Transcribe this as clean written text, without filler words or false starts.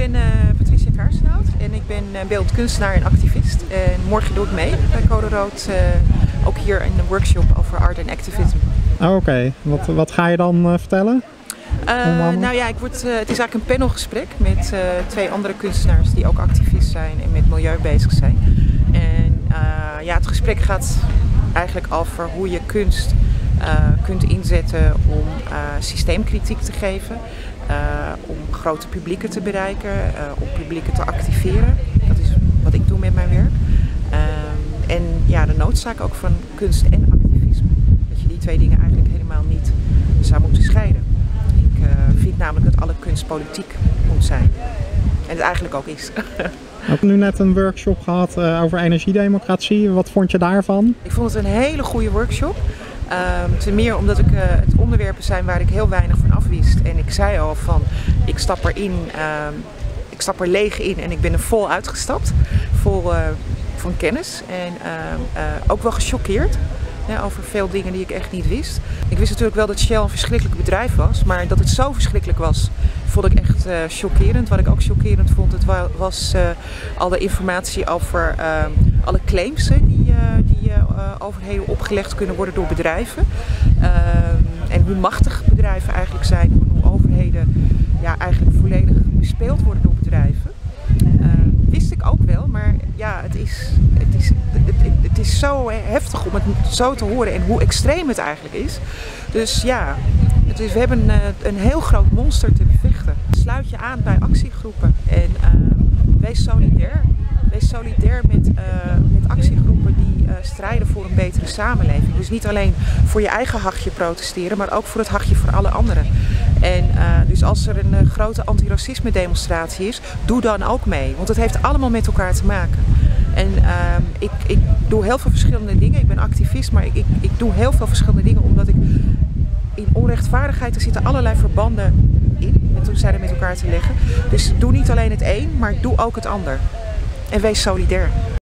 ben Patricia Kaarsnout en ik ben beeldend kunstenaar en activist. En morgen doe ik mee bij Code Rood, ook hier in een workshop over art en activism. Oké. Wat ga je dan vertellen? Nou ja, het is eigenlijk een panelgesprek met 2 andere kunstenaars die ook activist zijn en met milieu bezig zijn. En ja, het gesprek gaat eigenlijk over hoe je kunst kunt inzetten om systeemkritiek te geven, om grote publieken te bereiken, om publieken te activeren. Dat is wat ik doe met mijn werk. En ja, de noodzaak ook van kunst en activisme. Dat je die 2 dingen eigenlijk helemaal niet zou moeten scheiden. Ik vind namelijk dat alle kunst politiek moet zijn. En het eigenlijk ook is. Ik heb nu net een workshop gehad over energiedemocratie. Wat vond je daarvan? Ik vond het een hele goede workshop. Ten meer omdat het onderwerpen zijn waar ik heel weinig van af wist. En ik zei al van, ik stap er leeg in en ik ben er vol uitgestapt. Vol van kennis en ook wel gechoqueerd. Over veel dingen die ik echt niet wist. Ik wist natuurlijk wel dat Shell een verschrikkelijk bedrijf was, maar dat het zo verschrikkelijk was, vond ik echt chockerend. Wat ik ook chockerend vond, was alle informatie over alle claims die overheden opgelegd kunnen worden door bedrijven. En hoe machtig bedrijven eigenlijk zijn, hoe overheden ja, eigenlijk volledig bespeeld worden door bedrijven. Wist ik ook wel, maar ja, het is zo heftig om het zo te horen en hoe extreem het eigenlijk is. Dus ja, we hebben een heel groot monster te bevechten. Sluit je aan bij actiegroepen en wees solidair. Wees solidair met actiegroepen die strijden voor een betere samenleving. Dus niet alleen voor je eigen hachje protesteren, maar ook voor het hachje voor alle anderen. En dus als er een grote antiracisme demonstratie is, doe dan ook mee. Want het heeft allemaal met elkaar te maken. En ik doe heel veel verschillende dingen. Ik ben activist, maar ik doe heel veel verschillende dingen omdat ik in onrechtvaardigheid, er zitten allerlei verbanden in. En toen zijn er met elkaar te leggen. Dus doe niet alleen het een, maar doe ook het ander. En wees solidair.